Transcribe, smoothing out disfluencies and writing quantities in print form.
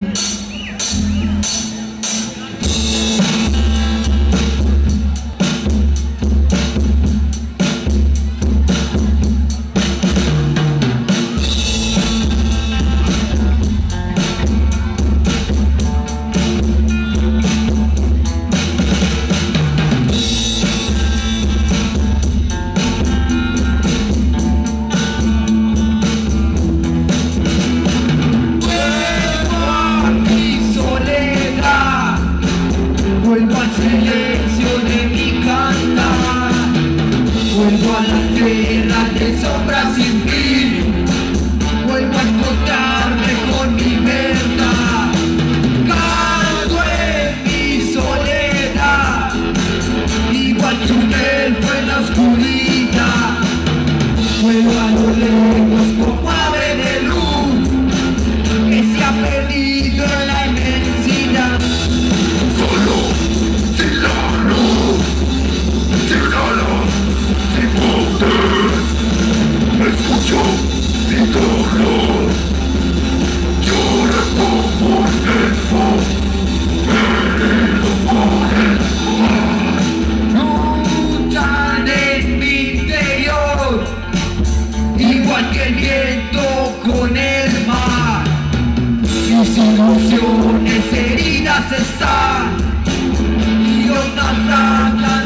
Vuelvo al silencio de mi cantar, vuelvo a las tierras de sombras sin fin, vuelvo a encontrarme con mi verdad, canto en mi soledad, igual que un elfo en la oscuridad, vuelvo a lo lejos como ave de luz, que se ha perdido en la inmensidad. Escucho mi dolor, yo repongo el tiempo, herido por el mar. Luchan en mi interior, igual que el viento con el mar. Mis ilusiones heridas están y otras francas